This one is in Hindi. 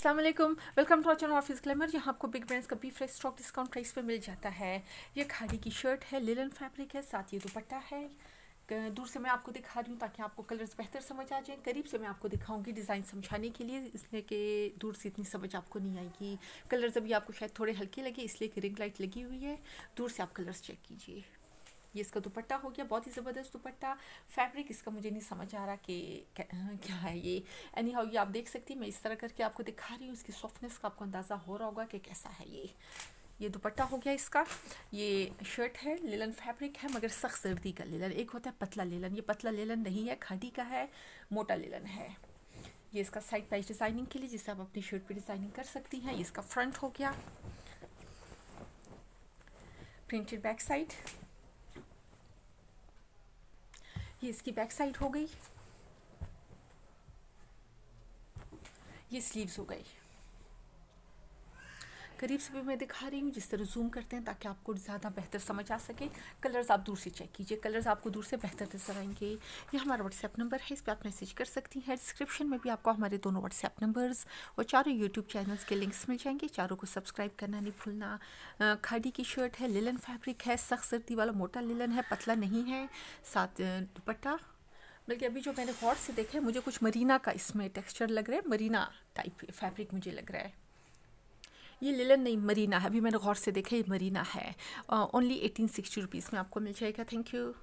अस्सलाम वालेकुम, welcome to our channel office glamour. यहाँ आपको बिग ब्रांड्स का बी फ्रेश स्टॉक डिस्काउंट प्राइस पे मिल जाता है। ये खादी की शर्ट है, लिनन फैब्रिक है, साथ ये दुपट्टा है। दूर से मैं आपको दिखा रही हूँ ताकि आपको कलर्स बेहतर समझ आ जाए। करीब से मैं आपको दिखाऊंगी डिज़ाइन समझाने के लिए, इसलिए कि दूर से इतनी समझ आपको नहीं आएगी। कलर्स अभी आपको शायद थोड़े हल्के लगे, इसलिए कि रिंग लाइट लगी हुई है। दूर से आप कलर्स चेक कीजिए। ये इसका दुपट्टा हो गया, बहुत ही ज़बरदस्त दुपट्टा। फैब्रिक इसका मुझे नहीं समझ आ रहा कि क्या है ये। एनी हाउ ये आप देख सकती हैं, मैं इस तरह करके आपको दिखा रही हूँ। इसकी सॉफ्टनेस का आपको अंदाज़ा हो रहा होगा कि कैसा है ये दुपट्टा हो गया इसका। ये शर्ट है, लिलन फैब्रिक है मगर सख्त सर्दी का लिलन। एक होता है पतला लिलन, ये पतला लिलन नहीं है, खादी का है, मोटा लिलन है। ये इसका साइड पैच डिज़ाइनिंग के लिए, जिससे आप अपनी शर्ट पे डिज़ाइनिंग कर सकती हैं। ये इसका फ्रंट हो गया, प्रिंटेड बैक साइड। ये इसकी बैक साइड हो गई, ये स्लीव्स हो गई। करीब से भी मैं दिखा रही हूँ, जिस तरह जूम करते हैं ताकि आपको ज़्यादा बेहतर समझ आ सके। कलर्स आप दूर से चेक कीजिए, कलर्स आपको दूर से बेहतर नजर आएंगे। ये हमारा व्हाट्सएप नंबर है, इस पर आप मैसेज कर सकती हैं। डिस्क्रिप्शन में भी आपको हमारे दोनों व्हाट्सएप नंबर्स और चारों यूट्यूब चैनल्स के लिंक्स मिल जाएंगे। चारों को सब्सक्राइब करना नहीं भूलना। खादी की शर्ट है, लिलन फैब्रिक है, सख्त सर्दी वाला मोटा लिलन है, पतला नहीं है। साथ दुपट्टा, बल्कि अभी जो मैंने गौर से देखा है, मुझे कुछ मरीना का इसमें टेक्सचर लग रहा है, मरीना टाइप फैब्रिक मुझे लग रहा है। ये लिलन नहीं, मरीना है। अभी मैंने गौर से देखा, ये मरीना है। ओनली 1860 रुपीज़ में आपको मिल जाएगा। Thank you.